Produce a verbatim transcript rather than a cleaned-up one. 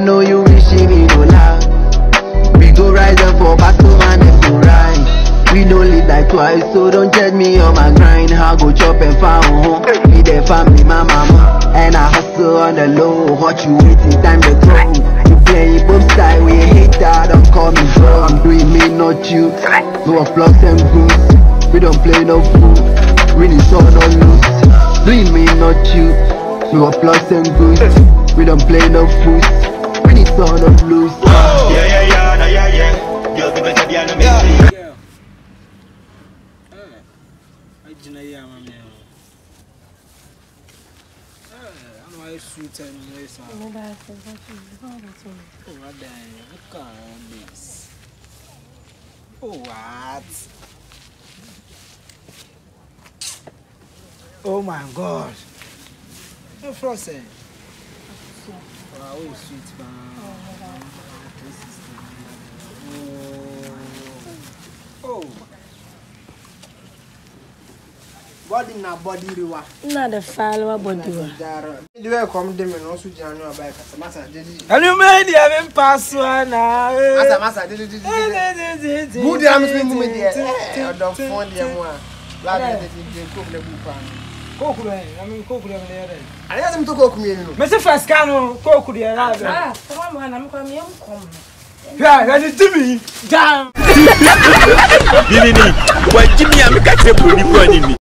know you wishing me no lie. We go rise and fall back to and then go right. We don't live like twice, so don't judge me on my grind. I go chop and found home. Be the family, my mama. And I hustle on the low. What you waiting, time to throw. You playing both sides, we hate that, don't call me bro. I'm doing me, not you. No flux and goose. We don't play no fool. We need so no loose. Doing me, not you. No flux and goose. We don't play no fools. We need so no loose. Yeah, yeah, yeah, yeah, yeah. Yo, people say they are no missing. Sweet and nice. Oh, what the look at this. Oh, what? Oh my God. No frozen. Wow, sweet man. Oh. Oh. Body na body riwa. Na the follow body wa. You welcome them and also Janu about Masa did. And you made him pass one now. Masa Masa did it. Good am movement here. Don't phone them one. Rather than cook the book. Cook, I mean, cook them there. I asked him to cook me. Mister Fascano, cook the Arab. Ah, come on, I'm coming. Yeah, that is to me. Damn. Didn't he? Why, Jimmy, I'm catching a